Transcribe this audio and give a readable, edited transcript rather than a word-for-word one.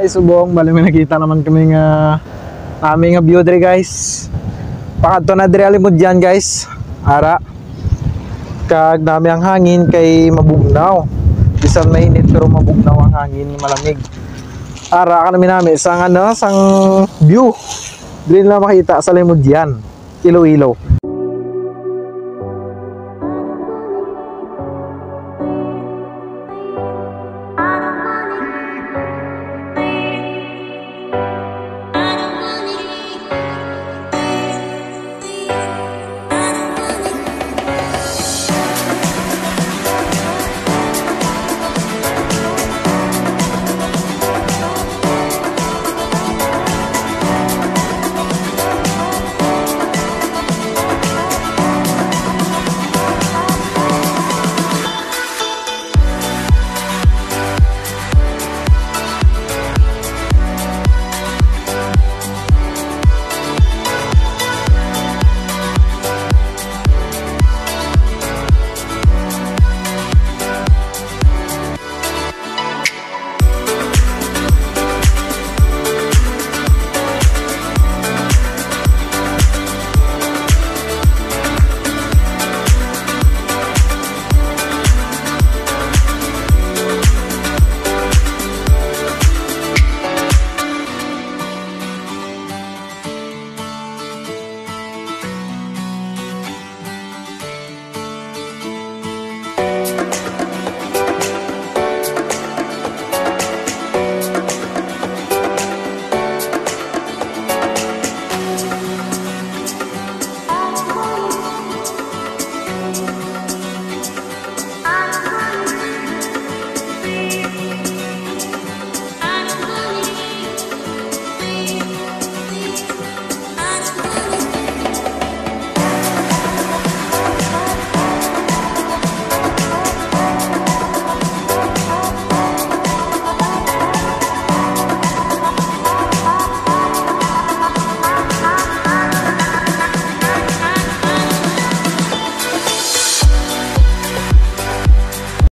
Ay subong, bali may nakita naman kami nga aming nga view dre guys. Pakato na dre alimod dyan guys. Ara. Kag dami ang hangin kay mabugnaw. Bisan mainit pero mabugnaw ang hangin, malamig. Ara ka namin sang ano, sang view. Dre na makita sa limod dyan. Iloilo.